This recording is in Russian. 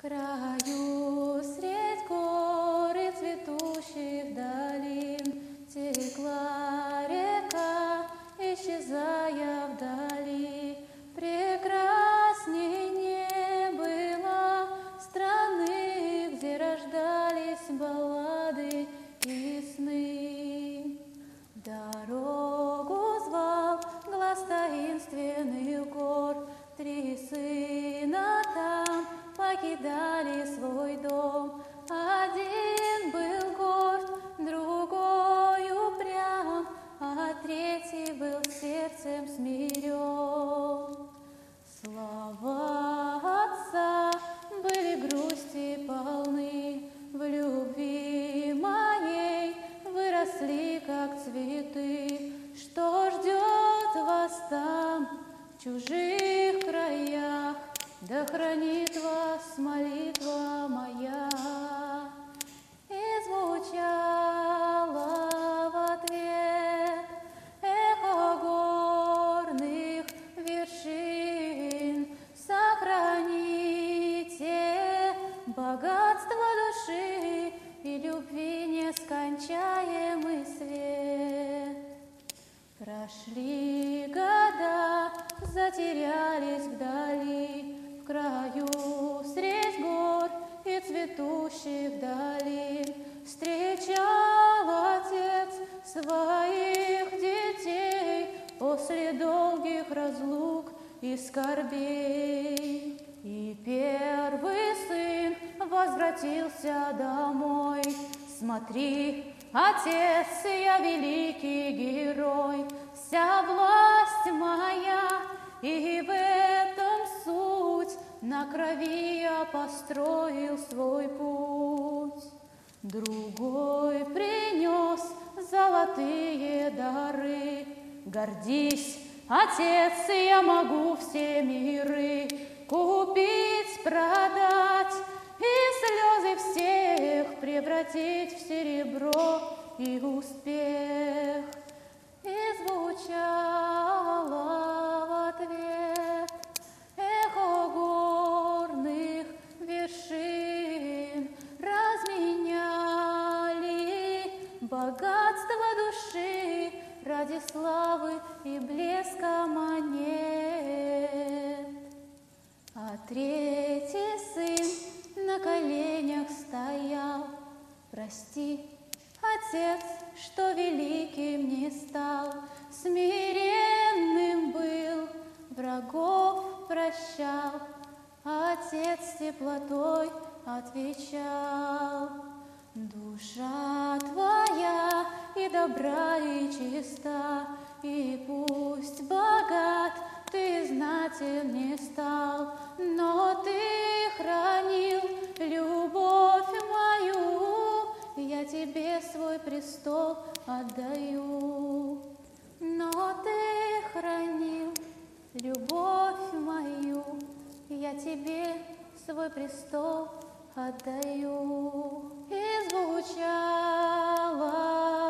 краю средь гор и цветущих долин текла река, исчезая вдали. Прекрасней не было страны, где рождались баллады и сны. Дорогу звал глаз таинственных гор, три сына там покидали свой дом. Один был горд, другой упрям, а третий был сердцем смирен. Слова отца были грусти полны, в любви моей выросли, как цветы. Что ждет вас там, в чужих краях? Да хранит вас молитва моя. И звучало в ответ эхо горных вершин. Сохраните богатство души и любви нескончаемый свет. Прошли года, затерялись вдали, в краю средь гор и цветущих долин. Встречал отец своих детей после долгих разлук и скорбей. И первый сын возвратился домой. Смотри, отец, я великий герой, вся власть моя, и в этом суть. На крови я построил свой путь. Другой принес золотые дары. Гордись, отец, я могу все миры купить, продать и слезы всех превратить в серебро и успех. И звучало в ответ эхо горных вершин. Разменяли богатство души ради славы и блеска монет. А третий сын на коленях стоял. Прости, отец, что великим не стал, смиренным был, врагов прощал. Отец с теплотой отвечал: душа твоя и добра, и чиста, и пусть богат ты, знатен не стал, но ты хранил любовь мою, я тебе свой престол отдаю. Но ты хранил любовь мою, я тебе свой престол отдаю. И звучало